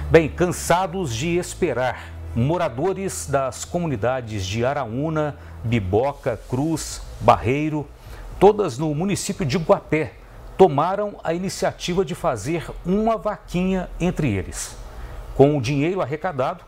Bem, cansados de esperar, moradores das comunidades de Araúna, Biboca, Cruz, Barreiro, todas no município de Guapé, tomaram a iniciativa de fazer uma vaquinha entre eles. Com o dinheiro arrecadado,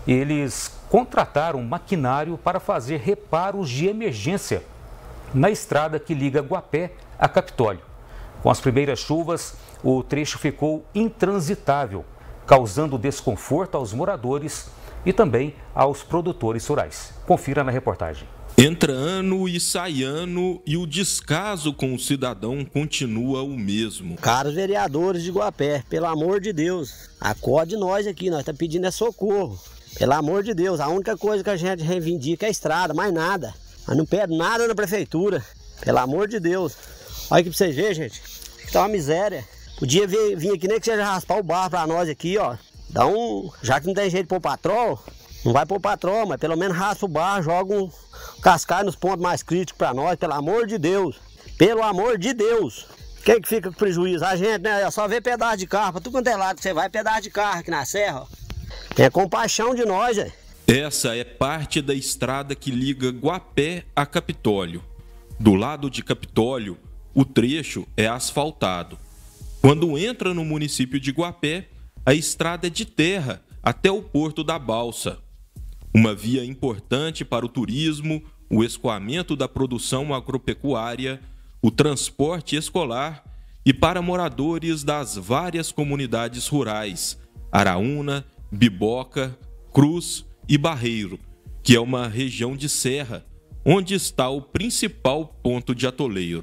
eles contrataram maquinário para fazer reparos de emergência na estrada que liga Guapé a Capitólio. Com as primeiras chuvas, o trecho ficou intransitável, causando desconforto aos moradores e também aos produtores rurais. Confira na reportagem. Entra ano e sai ano e o descaso com o cidadão continua o mesmo. Caros vereadores de Guapé, pelo amor de Deus, acorde nós aqui, nós estamos pedindo é socorro. Pelo amor de Deus, a única coisa que a gente reivindica é a estrada, mais nada. Nós não pedimos nada na prefeitura, pelo amor de Deus. Olha aqui pra vocês verem, gente, que tá uma miséria. Podia vir aqui nem que seja raspar o barro pra nós aqui, ó. Já que não tem jeito de pôr patrol, não vai pôr patrol, mas pelo menos raspa o barro, joga um cascalho nos pontos mais críticos pra nós, pelo amor de Deus. Pelo amor de Deus. Quem que fica com prejuízo? A gente, né? É só ver pedaço de carro, pra tudo quanto é lado que você vai, pedaço de carro aqui na serra, ó. Tem compaixão de nós, velho. Essa é parte da estrada que liga Guapé a Capitólio. Do lado de Capitólio, o trecho é asfaltado. Quando entra no município de Guapé, a estrada é de terra até o Porto da Balsa. Uma via importante para o turismo, o escoamento da produção agropecuária, o transporte escolar e para moradores das várias comunidades rurais, Araúna, Biboca, Cruz e Barreiro, que é uma região de serra, onde está o principal ponto de atoleiro.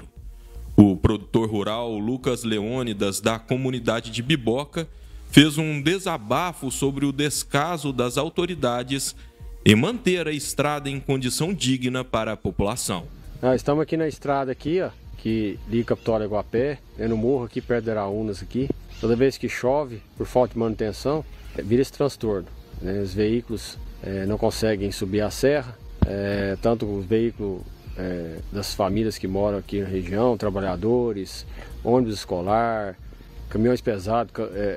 O produtor rural Lucas Leônidas, da comunidade de Biboca, fez um desabafo sobre o descaso das autoridades em manter a estrada em condição digna para a população. Nós estamos aqui na estrada aqui, ó, que liga Capitólio a Guapé, no morro aqui perto de Araúnas aqui. Toda vez que chove, por falta de manutenção, vira esse transtorno, né? Os veículos não conseguem subir a serra, tanto os veículos das famílias que moram aqui na região, trabalhadores, ônibus escolar, caminhões pesados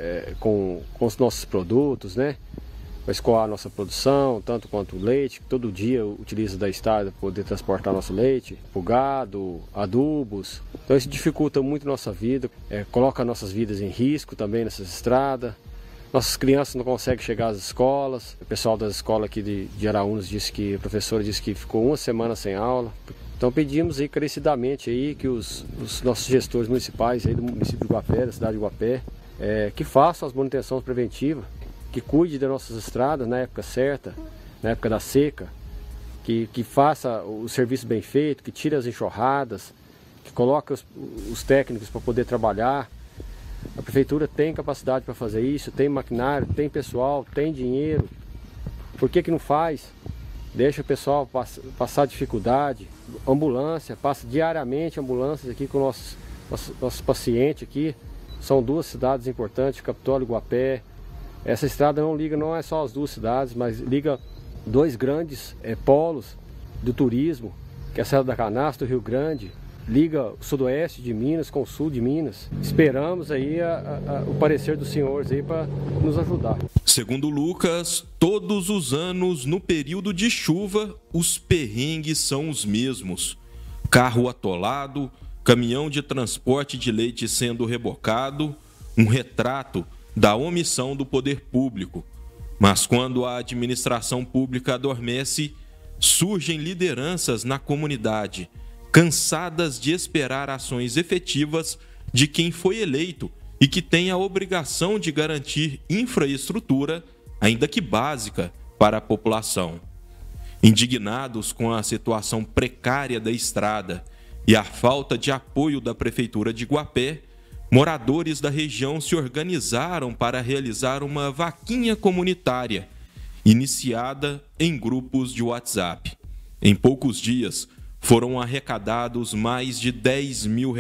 com os nossos produtos, né? Para escoar a nossa produção, tanto quanto o leite, que todo dia utiliza da estrada para poder transportar nosso leite, o gado, adubos. Então isso dificulta muito a nossa vida, coloca nossas vidas em risco também nessas estradas. Nossas crianças não conseguem chegar às escolas. O pessoal das escolas aqui de Araúnas a professora disse que ficou uma semana sem aula. Então pedimos aí encarecidamente aí que os nossos gestores municipais aí do município de Guapé, da cidade de Guapé, que façam as manutenções preventivas, que cuide das nossas estradas na época certa, na época da seca, que faça o serviço bem feito, que tire as enxurradas, que coloque os técnicos para poder trabalhar. A prefeitura tem capacidade para fazer isso, tem maquinário, tem pessoal, tem dinheiro. Por que não faz? Deixa o pessoal passar dificuldade. Ambulância, passa diariamente ambulâncias aqui com nossos pacientes aqui. São duas cidades importantes, Capitólio e Guapé. Essa estrada não é só as duas cidades, mas liga dois grandes polos do turismo, que é a Serra da Canastra, do Rio Grande. Liga o sudoeste de Minas com o sul de Minas. Esperamos aí o parecer dos senhores aí para nos ajudar. Segundo Lucas, todos os anos, no período de chuva, os perrengues são os mesmos. Carro atolado, caminhão de transporte de leite sendo rebocado, um retrato da omissão do poder público. Mas quando a administração pública adormece, surgem lideranças na comunidade, cansadas de esperar ações efetivas de quem foi eleito e que tem a obrigação de garantir infraestrutura, ainda que básica, para a população. Indignados com a situação precária da estrada e a falta de apoio da Prefeitura de Guapé, moradores da região se organizaram para realizar uma vaquinha comunitária, iniciada em grupos de WhatsApp. Em poucos dias, foram arrecadados mais de R$10 mil.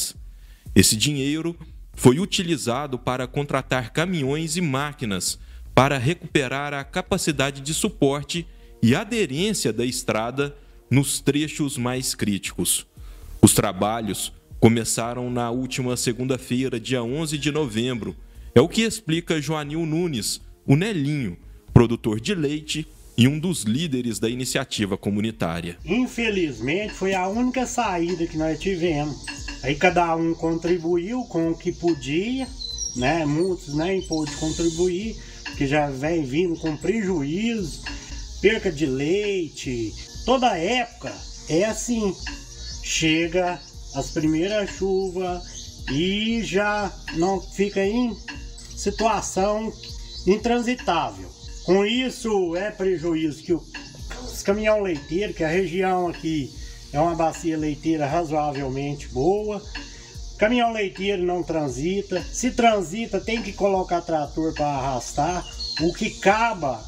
Esse dinheiro foi utilizado para contratar caminhões e máquinas para recuperar a capacidade de suporte e aderência da estrada nos trechos mais críticos. Os trabalhos começaram na última segunda-feira, dia 11 de novembro. É o que explica Joanil Nunes, o Nelinho, produtor de leite e um dos líderes da iniciativa comunitária. Infelizmente, foi a única saída que nós tivemos. Aí cada um contribuiu com o que podia, né? Muitos nem pôde contribuir, porque já vem vindo com prejuízo, perca de leite. Toda época é assim, chega as primeiras chuvas e já não fica em situação intransitável. Com isso é prejuízo que os caminhão leiteiros, que a região aqui é uma bacia leiteira razoavelmente boa, caminhão leiteiro não transita, se transita tem que colocar trator para arrastar, o que acaba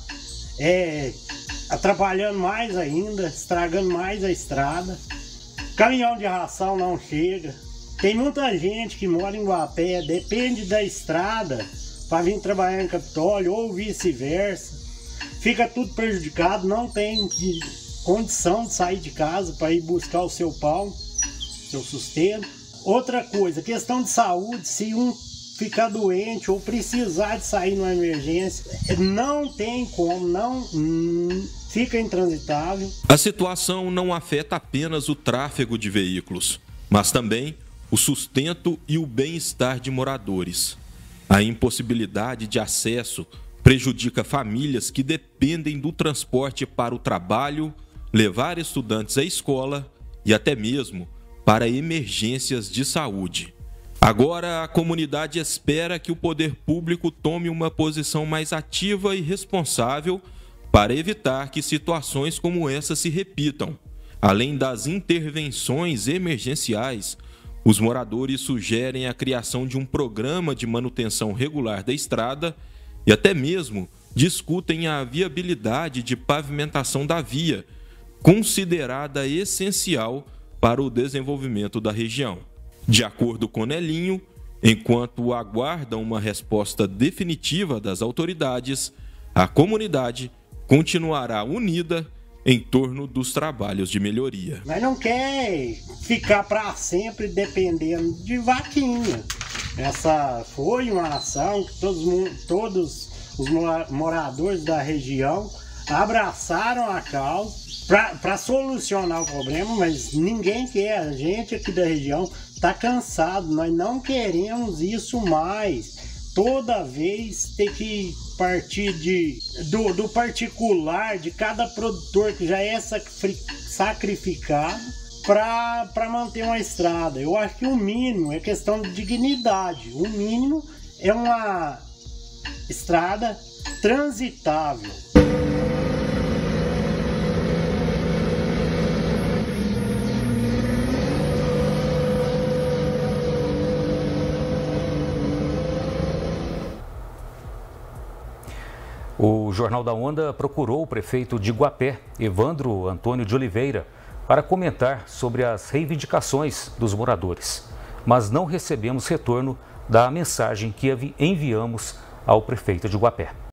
atrapalhando mais ainda, estragando mais a estrada. Caminhão de ração não chega. Tem muita gente que mora em Guapé, depende da estrada para vir trabalhar em Capitólio ou vice-versa. Fica tudo prejudicado, não tem condição de sair de casa para ir buscar o seu pão, seu sustento. Outra coisa, questão de saúde, se um ficar doente ou precisar de sair numa emergência, não tem como, não fica intransitável. A situação não afeta apenas o tráfego de veículos, mas também o sustento e o bem-estar de moradores. A impossibilidade de acesso prejudica famílias que dependem do transporte para o trabalho, levar estudantes à escola e até mesmo para emergências de saúde. Agora, a comunidade espera que o poder público tome uma posição mais ativa e responsável para evitar que situações como essa se repitam. Além das intervenções emergenciais, os moradores sugerem a criação de um programa de manutenção regular da estrada e até mesmo discutem a viabilidade de pavimentação da via, considerada essencial para o desenvolvimento da região. De acordo com Nelinho, enquanto aguardam uma resposta definitiva das autoridades, a comunidade continuará unida em torno dos trabalhos de melhoria. Mas não quer ficar para sempre dependendo de vaquinha. Essa foi uma ação que todos os moradores da região abraçaram a causa para solucionar o problema, mas ninguém quer. A gente aqui da região está cansado, nós não queremos isso mais. Toda vez ter que partir do particular, de cada produtor que já é sacrificado para manter uma estrada. Eu acho que o mínimo é questão de dignidade. O mínimo é uma estrada transitável. O Jornal da Onda procurou o prefeito de Guapé, Evandro Antônio de Oliveira, para comentar sobre as reivindicações dos moradores, mas não recebemos retorno da mensagem que enviamos ao prefeito de Guapé.